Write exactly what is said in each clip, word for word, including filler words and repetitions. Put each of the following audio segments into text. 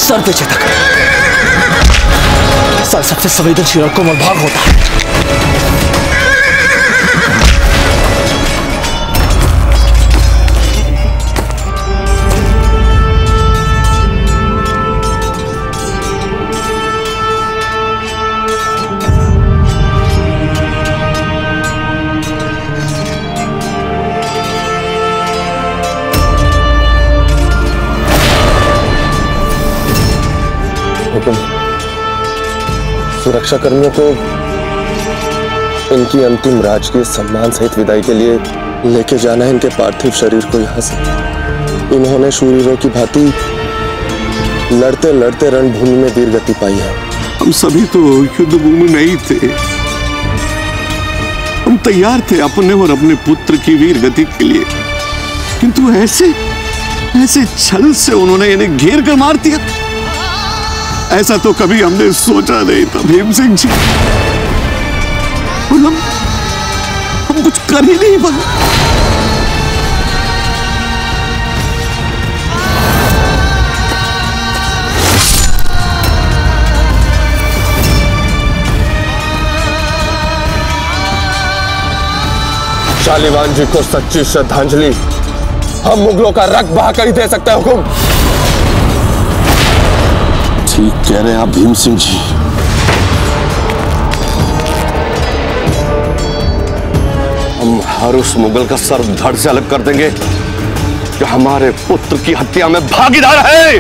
Sir पे Chetak. Sir सबसे संवेदनशील और कोमल भाग होता है। सुरक्षा कर्मियों को इनकी अंतिम राजकीय सम्मान सहित विदाई के लिए लेके जाना है इनके पार्थिव शरीर को यहाँ से। इन्होंने शूरवीरों की भांति लड़ते लड़ते रणभूमि में वीर गति पाई है। हम सभी तो युद्ध भूमि में ही थे। हम तैयार थे अपने और अपने पुत्र की वीर गति के लिए, किंतु ऐसे ऐसे छल से उन्होंने इन्हें घेर कर मार दिया। ऐसा तो कभी हमने सोचा नहीं था भीम सिंह जी। और हम हम कुछ कर ही नहीं पाए। शालीवान जी को सच्ची श्रद्धांजलि हम मुगलों का रक्त बहा कर ही दे सकते हैं हुकुम। ठीक कह रहे हैं आप भीम सिंह जी। हम हर उस मुगल का सर धड़ से अलग कर देंगे जो हमारे पुत्र की हत्या में भागीदार है।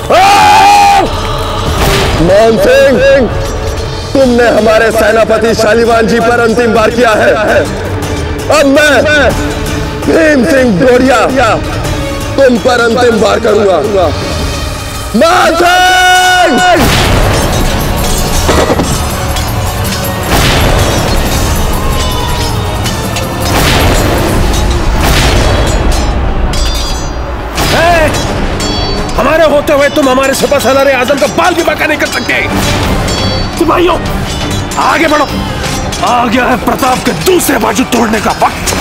मान सिंह, तुमने हमारे सेनापति शालीवान जी पर अंतिम वार किया है। अब मैं भीम सिंह डोरिया तुम पर अंतिम वार करूंगा। मान सिंह! हमारे होते हुए तुम हमारे सिपह सालार आजम का बाल भी बाका नहीं कर सकते। सिपाहियों आगे बढ़ो, आ गया है प्रताप के दूसरे बाजू तोड़ने का वक्त।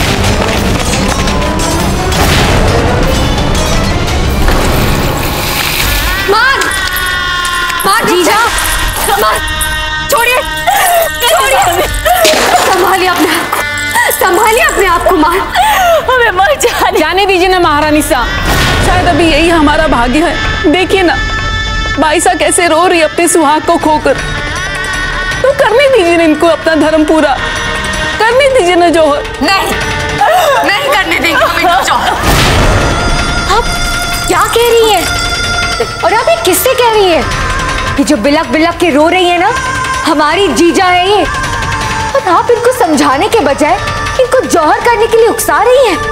मार मार जीजा, मार, छोड़िए छोड़िए, संभालिए अपने संभालिए अपने आप को। मार, हमें मर जाने जाने दीजिए ना महारानी साहब, शायद अभी यही हमारा भाग्य है। देखिए ना बाईसा कैसे रो रही अपने सुहाग को खोकर। तो करने दीजिए ना इनको अपना धर्म पूरा, करने दीजिए ना जौहर। नहीं नहीं करने देंगे हमें जौहर। आप क्या कह रही है और आप ये किससे कह रही है? कि जो बिलक बिलक के रो रही है ना, हमारी जीजा है ये। और आप इनको समझाने के बजाय इनको जौहर करने के लिए उकसा रही हैं।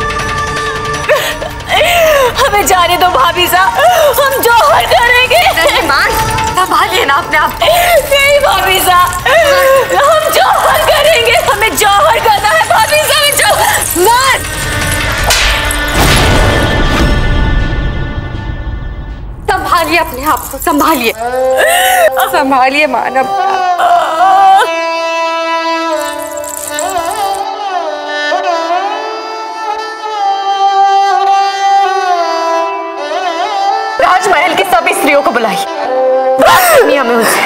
हमें जाने दो भाभी साहब, हम जौहर करेंगे। नहीं मान, संभालिए ना अपने आप। नहीं भाभी साहब, हम जौहर करेंगे, हमें जौहर करना है भाभी साहब। जो मान, संभालिए अपने आप को, संभालिए संभालिए मानव। राजमहल की सभी स्त्रियों को बुलाई, बात करनी हमें उनसे।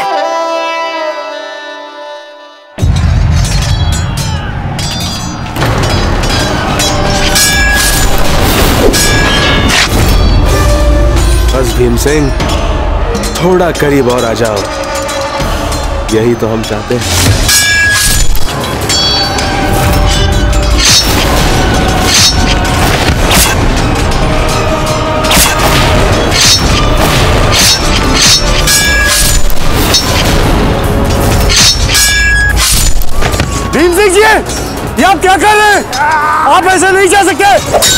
बस भीम सिंह, थोड़ा करीब और आ जाओ, यही तो हम चाहते हैं। भीम सिंह जी, ये आप क्या कर रहे हैं? आप ऐसे नहीं जा सकते।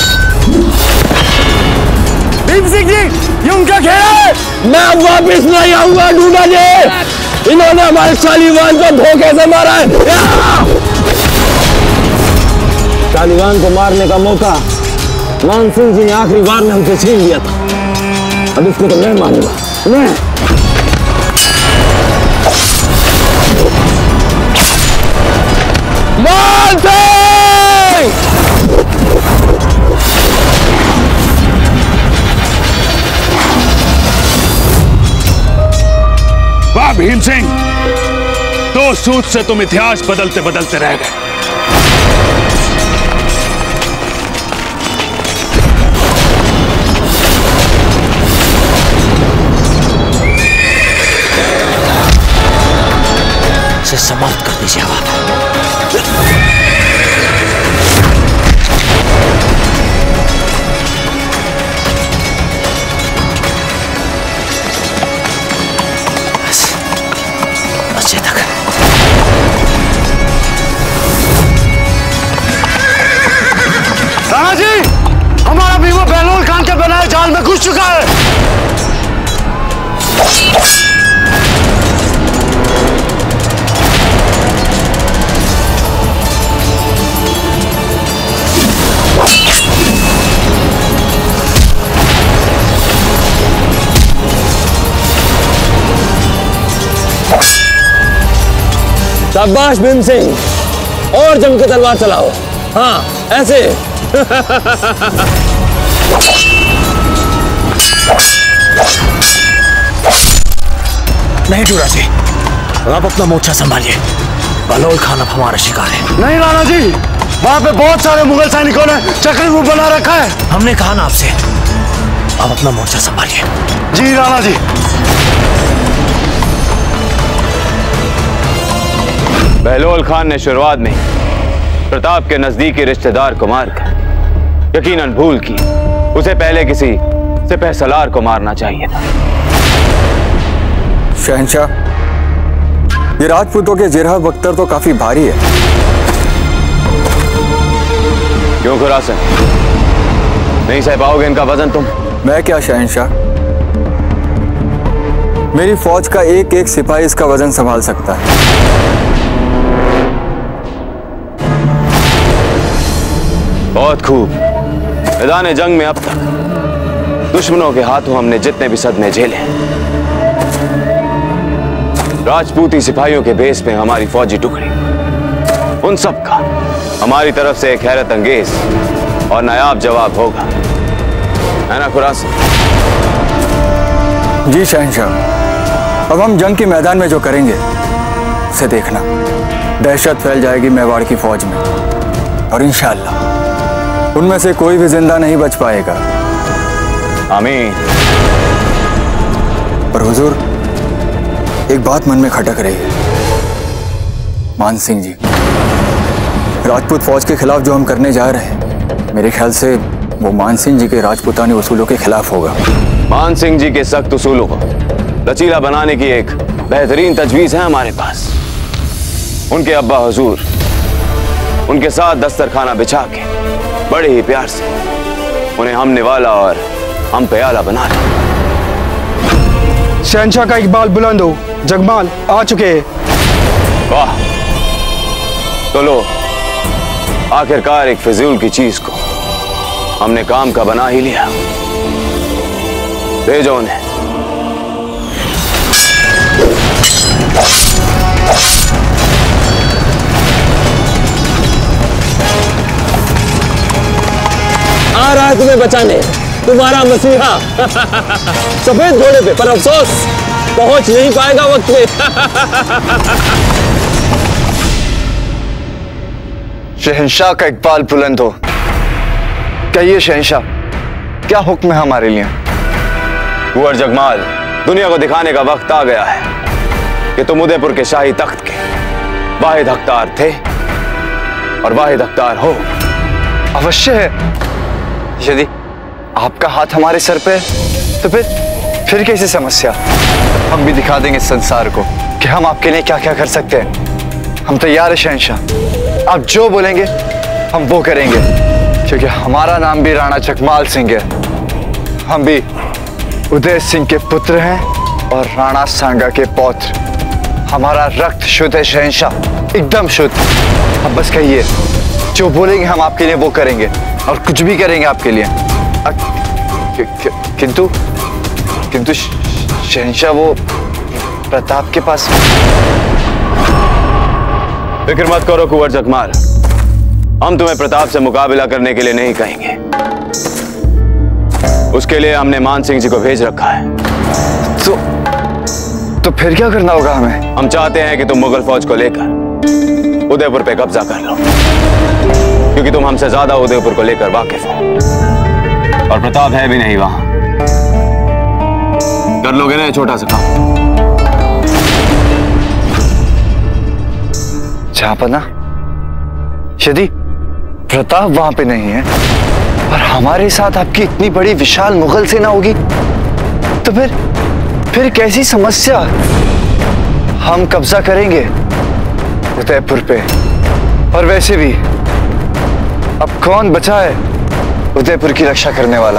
भीम सिंह जी, ये उनका खेल है। मैं अब वापिस नहीं आऊंगा ढूंढा जी। इन्होंने हमारे शालीवान को धोखे से मारा है। शालीवान को मारने का मौका मान सिंह जी ने आखिरी बार में हमसे छीन लिया था। अब इसको तो मैं मारूंगा। मैं मान सिंह! भीम सिंह, दो सूत से तुम इतिहास बदलते बदलते रह गए। इसे समाप्त कर दीजिए आप। राणा जी, हमारा भी वो बेलोल खान के बनाए जाल में घुस चुका है। शाबाश भीम सिंह, और जम के तलवार चलाओ। हाँ, ऐसे। नहीं टूरा जी, आप अपना मोर्चा संभालिए। बलोल खान अब हमारा शिकार है। नहीं राणा जी, वहां पे बहुत सारे मुगल सैनिकों ने चक्रव्यूह बना रखा है। हमने कहा ना आपसे, आप अपना मोर्चा संभालिए। जी राणा जी। बहलोल खान ने शुरुआत में प्रताप के नजदीकी रिश्तेदार को मारकर यकीनन भूल की। उसे पहले किसी सिपह सलार को मारना चाहिए था। शहंशाह, ये राजपूतों के जिरह बख्तर तो काफी भारी है। क्यों खुरासन, नहीं सह पाओगे इनका वजन तुम? मैं क्या शहंशाह, मेरी फौज का एक एक सिपाही इसका वजन संभाल सकता है। बहुत खूब। मैदान जंग में अब तक दुश्मनों के हाथों हमने जितने भी सदमे झेले, राजपूती सिपाहियों के बेस में हमारी फौजी टुकड़ी, उन सब का हमारी तरफ से एक हैरत अंगेज और नायाब जवाब होगा, है ना खुरासन? जी शहंशाह, अब हम जंग के मैदान में जो करेंगे उसे देखना। दहशत फैल जाएगी मेवाड़ की फौज में और इंशाअल्लाह उनमें से कोई भी जिंदा नहीं बच पाएगा। आमीन। पर हुजूर, एक बात मन में खटक रही है। मान सिंह जी, राजपूत फौज के खिलाफ जो हम करने जा रहे हैं, मेरे ख्याल से वो मान सिंह जी के राजपूतानी उसूलों के खिलाफ होगा। मान सिंह जी के सख्त उसूलों को लचीला बनाने की एक बेहतरीन तजवीज है हमारे पास। उनके अब्बा हुजूर उनके साथ दस्तरखाना बिछा के बड़े ही प्यार से उन्हें हम निवाला और हम प्याला बना रहे। शहंशाह का इकबाल बुलंद हो, जगमाल आ चुके हैं। वाह, तो लो, आखिरकार एक फिजूल की चीज को हमने काम का बना ही लिया। भेजो उन्हें। आ रहा है तुम्हें बचाने तुम्हारा मसीहा सफेद घोड़े पे, पर अफसोस पहुंच नहीं पाएगा वक्त पे। शहंशाह का इकबाल बुलंद हो। कहिए शहंशाह, क्या हुक्म है हमारे लिए? कुंवर जगमाल, दुनिया को दिखाने का वक्त आ गया है कि तुम उदयपुर के शाही तख्त के वाहिद हकदार थे और वाहिद हकदार हो। अवश्य है। यदि आपका हाथ हमारे सर पे तो फिर फिर कैसी समस्या? हम भी दिखा देंगे संसार को कि हम आपके लिए क्या क्या कर सकते हैं। हम तैयार है शहंशाह, आप जो बोलेंगे हम वो करेंगे, क्योंकि हमारा नाम भी राणा जगमाल सिंह है। हम भी उदय सिंह के पुत्र हैं और राणा सांगा के पौत्र। हमारा रक्त शुद्ध है शहंशाह, एकदम शुद्ध। अब बस कहिए, जो बोलेंगे हम आपके लिए वो करेंगे और कुछ भी करेंगे आपके लिए। कि, कि, किंतु किंतु शहंशाह, वो प्रताप के पास। फिक्र मत करो कुंवर जगमाल, हम तुम्हें प्रताप से मुकाबला करने के लिए नहीं कहेंगे। उसके लिए हमने मान सिंह जी को भेज रखा है। तो तो फिर क्या करना होगा हमें? हम चाहते हैं कि तुम मुगल फौज को लेकर उदयपुर पे कब्जा कर लो, क्योंकि तुम हमसे ज्यादा उदयपुर को लेकर वाकिफ हो और प्रताप है भी नहीं वहां। कर लोगे ना छोटा सा काम? जहांपना, यदि प्रताप वहां पे नहीं है और हमारे साथ आपकी इतनी बड़ी विशाल मुगल सेना होगी, तो फिर फिर कैसी समस्या? हम कब्जा करेंगे उदयपुर पे। और वैसे भी अब कौन बचा है उदयपुर की रक्षा करने वाला?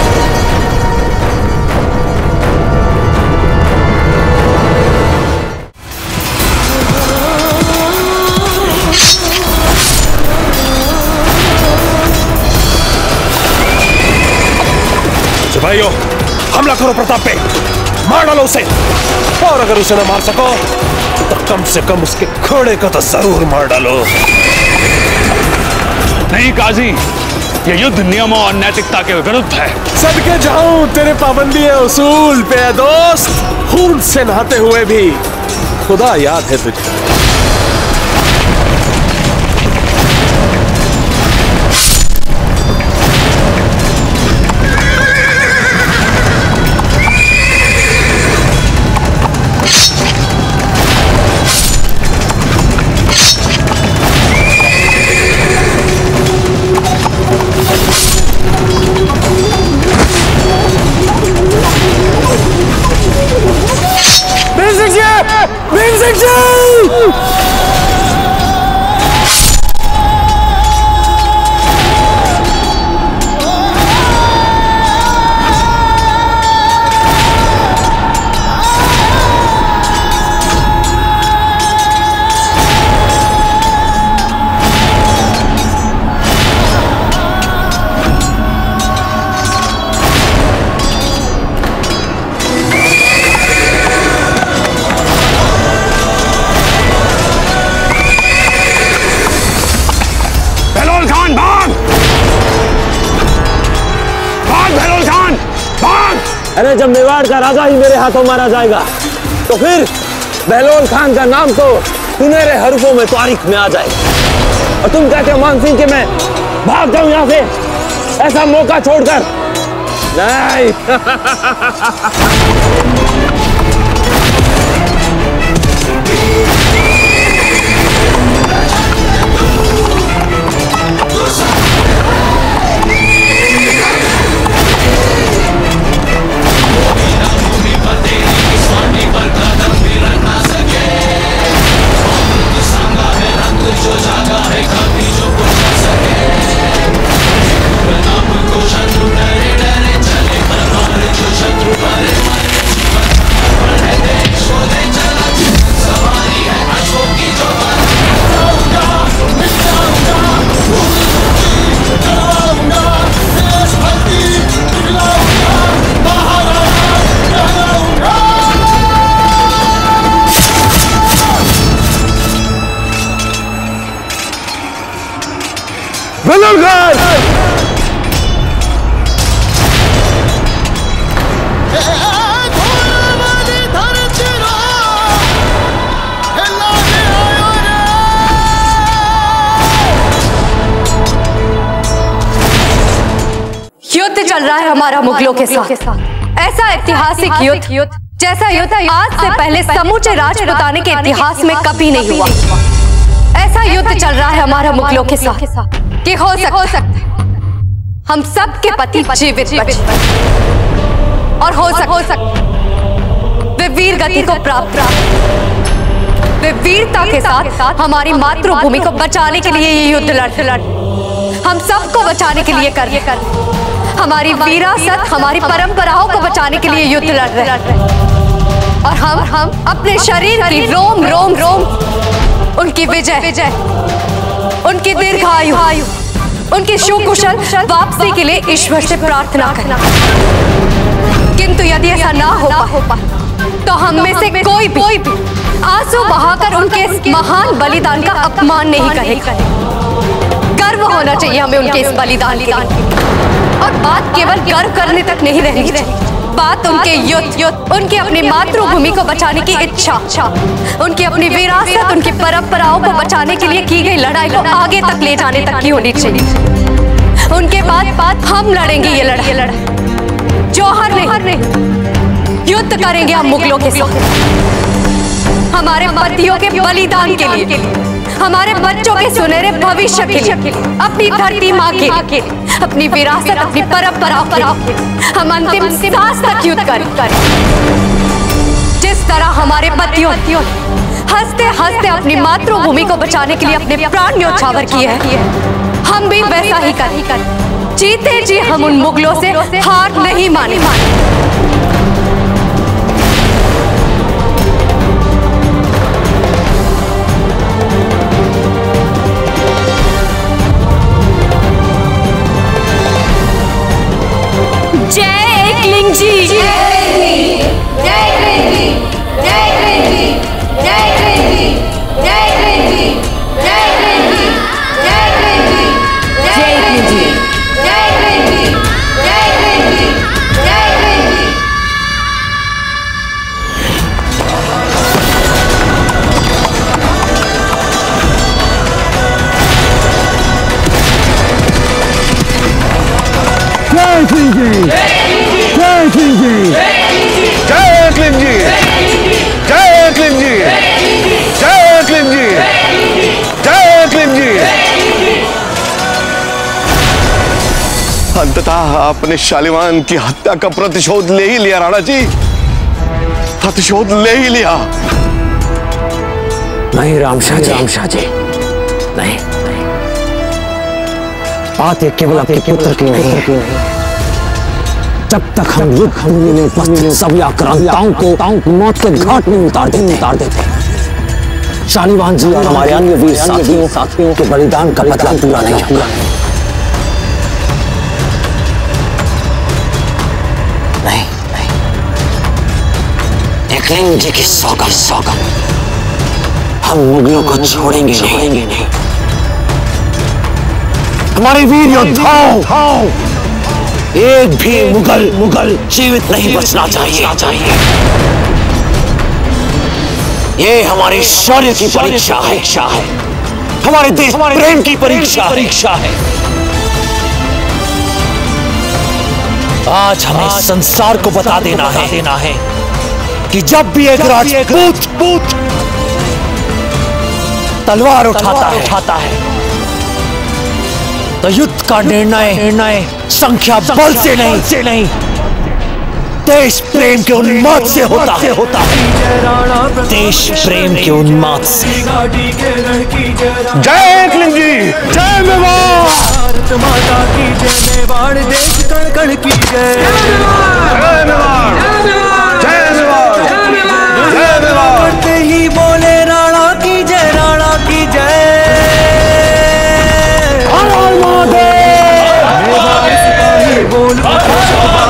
सिपाहियों, हमला करो प्रताप पे, मार डालो उसे, और अगर उसे न मार सको तो कम से कम उसके घोड़े को तो जरूर मार डालो। नहीं काजी, ये युद्ध नियमों और नैतिकता के विरुद्ध है। सदके जाऊं तेरे पाबंदी है उसूल पे दोस्त, खून से नहाते हुए भी खुदा याद है तुझे। अरे जब मेवाड़ का राजा ही मेरे हाथों मारा जाएगा तो फिर बहलोल खान का नाम तो सुनहरे हरफों में तारीख में आ जाएगा। और तुम कहते हो मान सिंह कि मैं भाग जाऊं यहाँ से ऐसा मौका छोड़कर? नहीं। चल रहा है हमारा मुगलों के साथ ऐसा ऐतिहासिक युद्ध जैसा युद्ध आज से पहले समूचे राजपुताने के इतिहास में कभी नहीं हुआ। ऐसा युद्ध चल रहा है हमारा मुगलों के साथ कि हो सकता हम सब के पति जीवित बचे और हो सकता वे वीर गति को प्राप्त, वे वीरता के साथ हमारी मातृभूमि को बचाने के लिए ये युद्ध लड़ लड़ हम सबको बचाने के लिए कर कर हमारी विरासत, हमारी परंपराओं को बचाने के लिए युद्ध लड़ रहे और हम हम अपने शरीर की रोम रोम रोम उनकी विजय विजय उनकी दीर्घायु उनकी सुकुशल वापसी के लिए ईश्वर से प्रार्थना करना। किंतु यदि ऐसा ना हो पा तो हम में से कोई भी आंसू बहाकर उनके इस महान बलिदान का अपमान नहीं करेगा। गर्व होना चाहिए हमें उनके इस बलिदान की। और बात केवल गर्व करने तक नहीं रहनी चाहिए, बात उनके युद्ध युद्ध उनकी अपनी मातृभूमि को बचाने की इच्छा, उनकी अपनी विरासत, उनकी परंपराओं को बचाने के लिए की गई लड़ाई को आगे तक ले जाने तक की होनी चाहिए। उनके बाद बाद हम लड़ेंगे ये लड़ाई लड़ाई जौहर नहीं, युद्ध करेंगे हम मुगलों के साथ, हमारे पतियों के बलिदान के लिए, हमारे बच्चों के सुनहरे भविष्य के लिए, अपनी धरती माँ के लिए, अपनी विरासत, अपनी परंपराओं के लिए हम अंतिम सांस तक युद्ध करें। जिस तरह हमारे पतियों हंसते हंसते अपनी मातृभूमि को बचाने के लिए अपने प्राण न्योछावर किए हैं, हम भी वैसा ही करें। जीते जी हम उन मुगलों से हार नहीं माने। जय एकलिंग जी, जय एकलिंग जी, जय एकलिंग जी, जय एकलिंग जी, जय एकलिंग जी, जय एकलिंग जी, जय एकलिंग जी, जय एकलिंग जी, जय एकलिंग जी, जय एकलिंग जी, जय एकलिंग जी, जय एकलिंग जी। जय एकलिंग जी, जय एकलिंग जी, जय एकलिंग जी, जय एकलिंग जी, जय एकलिंग जी, जय एकलिंग जी। अंततः आपने शालीवान की हत्या का प्रतिशोध ले ही लिया राणा जी, प्रतिशोध ले ही लिया। नहीं रामशाह जी, रामशाह जी नहीं, बात एक केवल आपके पुत्र की नहीं है। जब तक हम युद्ध भूमि में उपस्थित सभी आक्रांताओं को मौत के घाट में उतार देते उतार देते शालीवान जी और हमारे अन्य वीर साथियों साथियों के बलिदान का बदला पूरा नहीं होगा। नहीं नहीं, एकलिंग जी की सौगंध सौगंध हम मुगलों को छोड़ेंगे नहीं। हमारे वीर योद्धाओं, एक भी मुगल मुगल जीवित नहीं बचना चाहिए चाहिए ये हमारी शौर्य की परीक्षा है, हमारे देश प्रेम की परीक्षा परीक्षा है। आज हमें संसार को बता देना है देना है कि जब भी एक राजपूत पूत तलवार उठाता है उठाता है तो युद्ध का निर्णय निर्णय संख्या बल से नहीं से नहीं देश प्रेम के उन्माद से होता है होता है देश प्रेम के उन्माद से। जय एकलिंग जी, जय मेवाड़, भारत माता की जय, मेवाड़ देश कण कण की जय, जय मेवाड़, जय मेवाड़, जय मेवाड़। करते ही बोले राणा की जय, राणा की जय। बोल